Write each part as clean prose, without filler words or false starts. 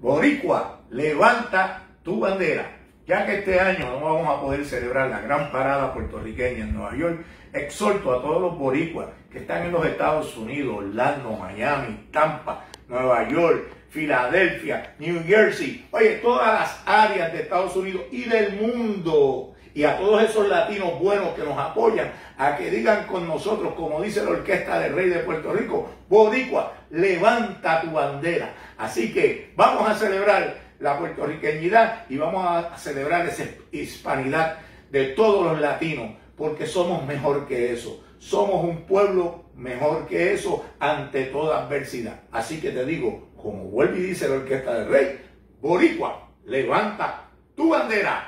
Boricua, levanta tu bandera. Ya que este año no vamos a poder celebrar la gran parada puertorriqueña en Nueva York, exhorto a todos los boricuas que están en los Estados Unidos, Orlando, Miami, Tampa, Nueva York, Filadelfia, New Jersey, oye, todas las áreas de Estados Unidos y del mundo, y a todos esos latinos buenos que nos apoyan, a que digan con nosotros, como dice la Orquesta del Rey de Puerto Rico: Boricua, levanta tu bandera. Así que vamos a celebrar la puertorriqueñidad y vamos a celebrar esa hispanidad de todos los latinos, porque somos mejor que eso. Somos un pueblo mejor que eso ante toda adversidad. Así que te digo, como vuelve y dice la Orquesta del Rey: Boricua, levanta tu bandera.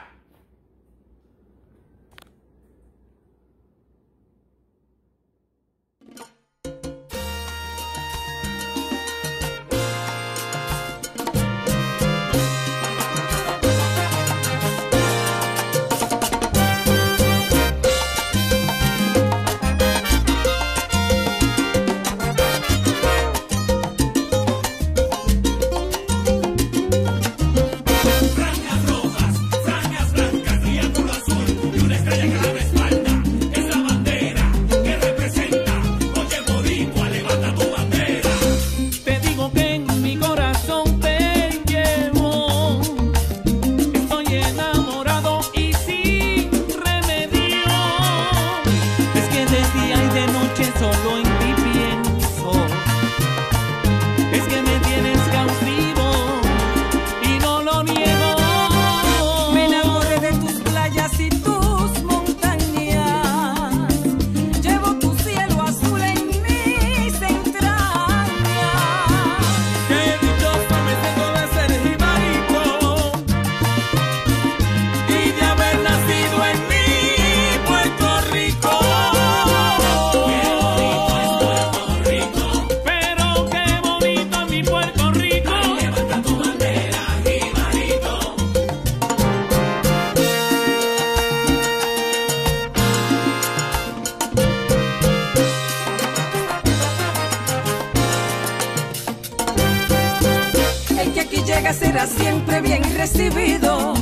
Será siempre bien recibido.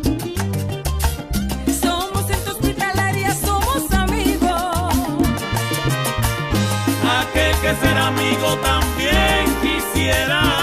Somos gente hospitalaria, somos amigos. Aquel que ser amigo también quisiera.